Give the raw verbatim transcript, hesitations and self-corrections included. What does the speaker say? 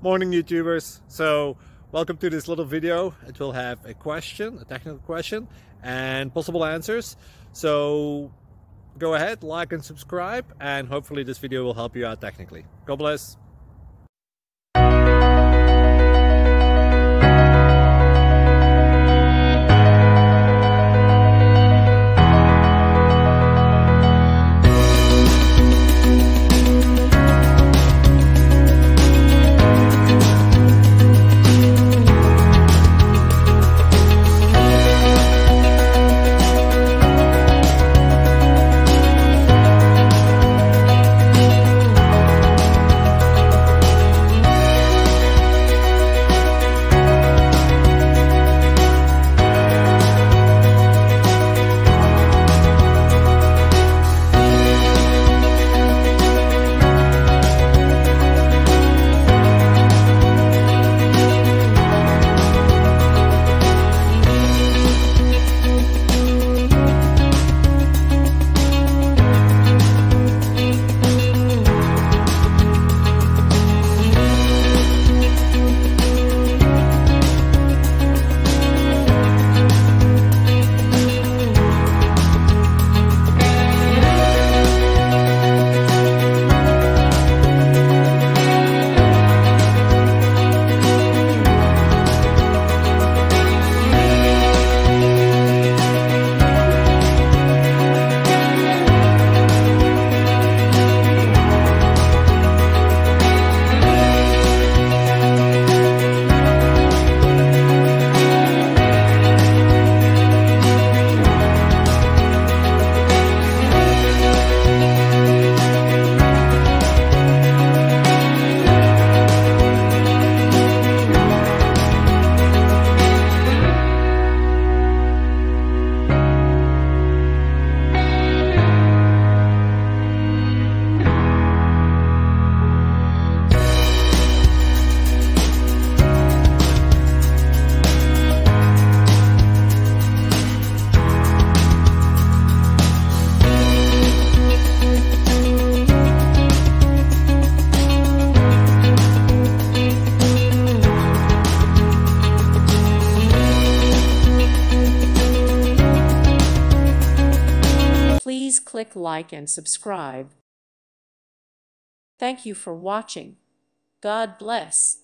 Morning YouTubers. So welcome to this little video. It will have a question, a technical question, and possible answers. So go ahead, like and subscribe, and hopefully this video will help you out technically. God bless. Please click like and subscribe. Thank you for watching. God bless.